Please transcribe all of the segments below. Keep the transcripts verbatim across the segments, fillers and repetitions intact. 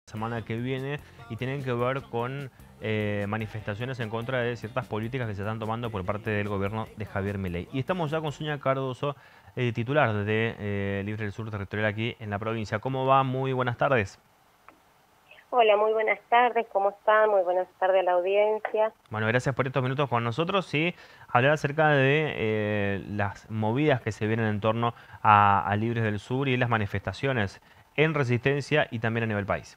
semana que viene y tienen que ver con eh, manifestaciones en contra de ciertas políticas que se están tomando por parte del gobierno de Javier Milei. Y estamos ya con Sonia Cardoso, eh, titular de eh, Libre del Sur Territorial aquí en la provincia. ¿Cómo va? Muy buenas tardes. Hola, muy buenas tardes, ¿cómo están? Muy buenas tardes a la audiencia. Bueno, gracias por estos minutos con nosotros y hablar acerca de eh, las movidas que se vienen en torno a, a Libres del Sur y las manifestaciones en Resistencia y también a nivel país.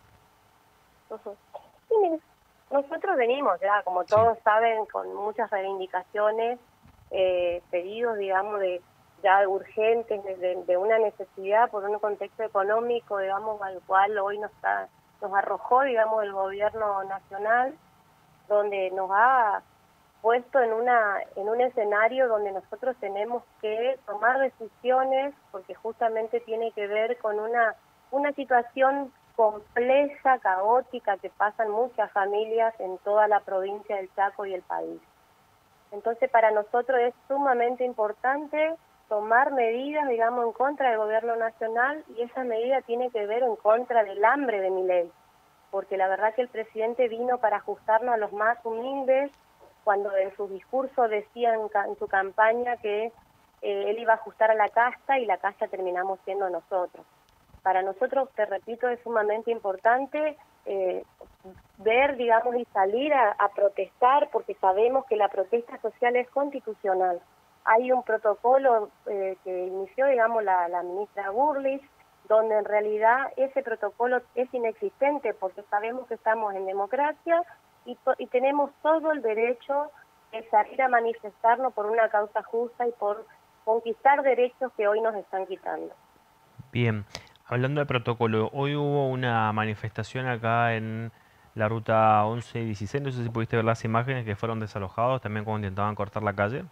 Ujú. Sí, mire, nosotros venimos ya, como Sí. todos saben, con muchas reivindicaciones, eh, pedidos, digamos, de ya urgentes, de, de- de una necesidad por un contexto económico, digamos, al cual hoy nos, está, nos arrojó, digamos, el gobierno nacional, donde nos ha puesto en una en un escenario donde nosotros tenemos que tomar decisiones porque justamente tiene que ver con una una situación compleja, caótica que pasan muchas familias en toda la provincia del Chaco y el país. Entonces, para nosotros es sumamente importante tomar medidas, digamos, en contra del gobierno nacional, y esa medida tiene que ver en contra del hambre de Milei, porque la verdad que el presidente vino para ajustarnos a los más humildes, cuando en su discurso decía en, ca- en su campaña que eh, él iba a ajustar a la casta, y la casta terminamos siendo nosotros. Para nosotros, te repito, es sumamente importante eh, ver, digamos, y salir a, a protestar, porque sabemos que la protesta social es constitucional. Hay un protocolo eh, que inició, digamos, la, la ministra Burlich, donde en realidad ese protocolo es inexistente, porque sabemos que estamos en democracia y, to- y tenemos todo el derecho de salir a manifestarnos por una causa justa y por conquistar derechos que hoy nos están quitando. Bien, hablando de protocolo, hoy hubo una manifestación acá en la ruta once y dieciséis, no sé si pudiste ver las imágenes que fueron desalojados también cuando intentaban cortar la calle.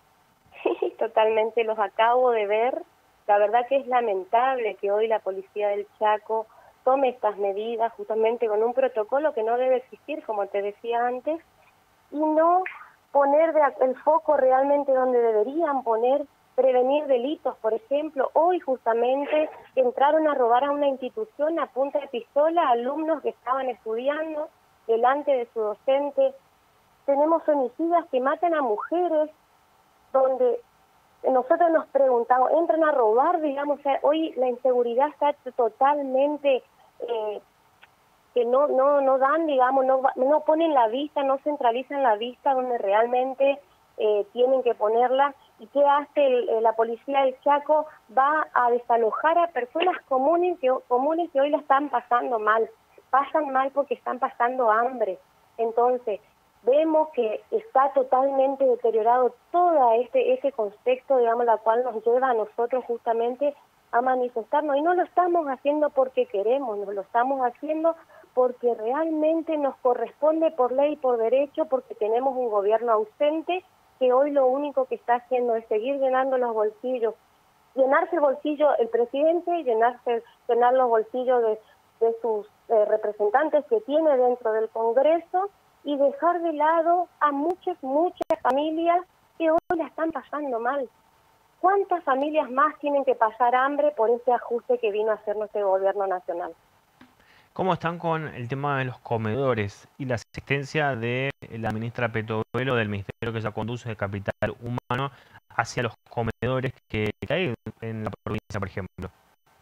Sí, totalmente, los acabo de ver. La verdad que es lamentable que hoy la policía del Chaco tome estas medidas justamente con un protocolo que no debe existir, como te decía antes, y no poner de, el foco realmente donde deberían poner, prevenir delitos. Por ejemplo, hoy justamente entraron a robar a una institución a punta de pistola a alumnos que estaban estudiando delante de su docente. Tenemos homicidas que matan a mujeres, donde nosotros nos preguntamos, entran a robar, digamos, o sea, hoy la inseguridad está totalmente, eh, que no no no dan, digamos, no no ponen la vista, no centralizan la vista donde realmente eh, tienen que ponerla. ¿Y qué hace el, eh, la policía del Chaco? Va a desalojar a personas comunes que, comunes que hoy la están pasando mal, pasan mal porque están pasando hambre. Entonces, vemos que está totalmente deteriorado todo este, ese contexto, digamos, la cual nos lleva a nosotros justamente a manifestarnos, y no lo estamos haciendo porque queremos, no lo estamos haciendo porque realmente nos corresponde por ley y por derecho, porque tenemos un gobierno ausente que hoy lo único que está haciendo es seguir llenando los bolsillos, llenarse el bolsillo el presidente, llenarse, llenar los bolsillos de, de sus eh, representantes que tiene dentro del Congreso, y dejar de lado a muchas, muchas familias que hoy la están pasando mal. ¿Cuántas familias más tienen que pasar hambre por ese ajuste que vino a hacer nuestro gobierno nacional? ¿Cómo están con el tema de los comedores y la asistencia de la ministra Petovelo del ministerio que ella conduce de Capital Humano hacia los comedores que, que hay en la provincia, por ejemplo?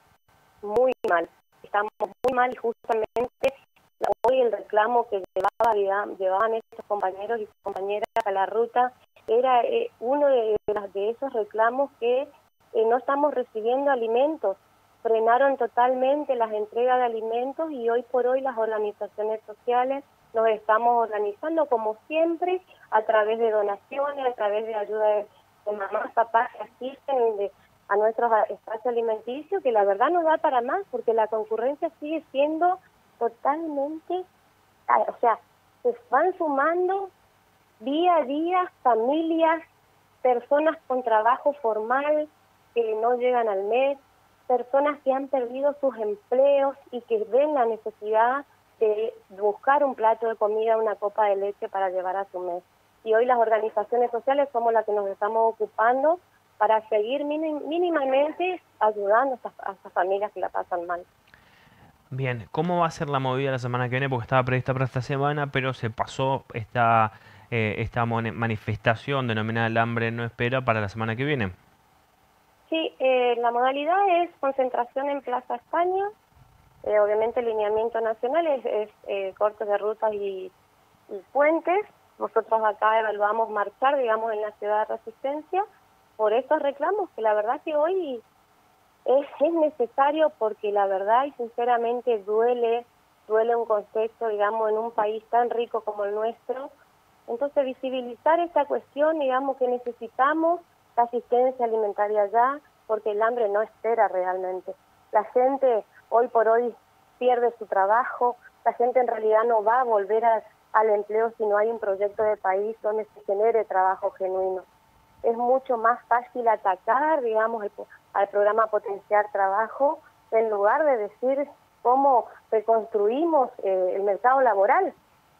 Muy mal, estamos muy mal, y justamente hoy el reclamo que llevaba, digamos, llevaban estos compañeros y compañeras a la ruta era eh, uno de, de, de esos reclamos que eh, no estamos recibiendo alimentos. Frenaron totalmente las entregas de alimentos, y hoy por hoy las organizaciones sociales nos estamos organizando como siempre a través de donaciones, a través de ayuda de, de mamás, papás que asisten de, a nuestros espacios alimenticios, que la verdad no da para más, porque la concurrencia sigue siendo totalmente, o sea, se van sumando día a día familias, personas con trabajo formal que no llegan al mes, personas que han perdido sus empleos y que ven la necesidad de buscar un plato de comida, una copa de leche para llevar a su mes. Y hoy las organizaciones sociales somos las que nos estamos ocupando para seguir mínim, mínimamente ayudando a estas, a estas familias que la pasan mal. Bien, ¿cómo va a ser la movida la semana que viene? Porque estaba prevista para esta semana, pero se pasó esta, eh, esta mone- manifestación denominada El hambre no espera para la semana que viene. Sí, eh, la modalidad es concentración en Plaza España. Eh, obviamente el lineamiento nacional es, es eh, cortes de rutas y, y puentes. Nosotros acá evaluamos marchar, digamos, en la ciudad de Resistencia por estos reclamos que la verdad que hoy es, es necesario, porque la verdad y sinceramente duele, duele un contexto, digamos, en un país tan rico como el nuestro. Entonces visibilizar esta cuestión, digamos, que necesitamos la asistencia alimentaria ya, porque el hambre no espera realmente. La gente hoy por hoy pierde su trabajo, la gente en realidad no va a volver a, al empleo si no hay un proyecto de país donde se genere trabajo genuino. Es mucho más fácil atacar, digamos, el, al programa Potenciar Trabajo, en lugar de decir cómo reconstruimos eh, el mercado laboral.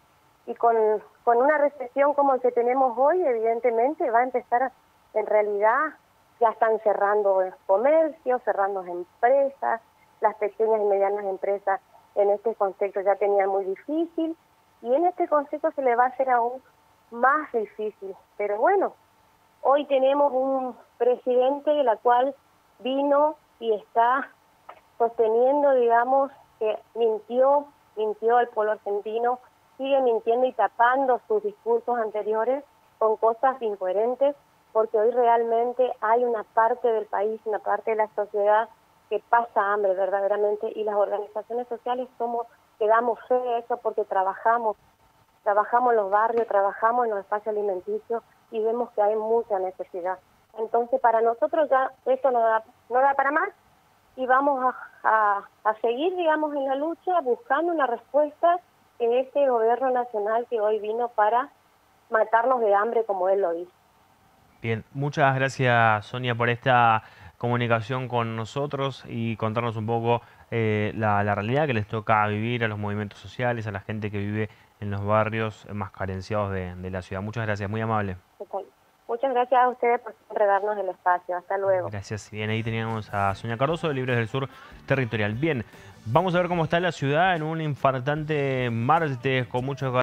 Y con, con una recesión como el que tenemos hoy, evidentemente va a empezar, a, en realidad, ya están cerrando comercios, cerrando empresas, las pequeñas y medianas empresas en este contexto ya tenían muy difícil, y en este contexto se le va a hacer aún más difícil. Pero bueno, hoy tenemos un presidente de la cual vino y está sosteniendo, digamos, que mintió, mintió al pueblo argentino, sigue mintiendo y tapando sus discursos anteriores con cosas incoherentes, porque hoy realmente hay una parte del país, una parte de la sociedad que pasa hambre verdaderamente, y las organizaciones sociales somos, que damos fe de eso porque trabajamos, trabajamos en los barrios, trabajamos en los espacios alimenticios y vemos que hay mucha necesidad. Entonces para nosotros ya esto no da, no da para más, y vamos a, a, a seguir, digamos, en la lucha buscando una respuesta en este gobierno nacional que hoy vino para matarnos de hambre, como él lo dice. Bien, muchas gracias Sonia por esta comunicación con nosotros y contarnos un poco eh, la, la realidad que les toca vivir a los movimientos sociales, a la gente que vive en los barrios más carenciados de, de la ciudad. Muchas gracias, muy amable. Muchas gracias a ustedes por siempre darnos el espacio. Hasta luego. Gracias. Bien, ahí teníamos a Sonia Cardoso de Libres del Sur Territorial. Bien, vamos a ver cómo está la ciudad en un infartante martes con mucho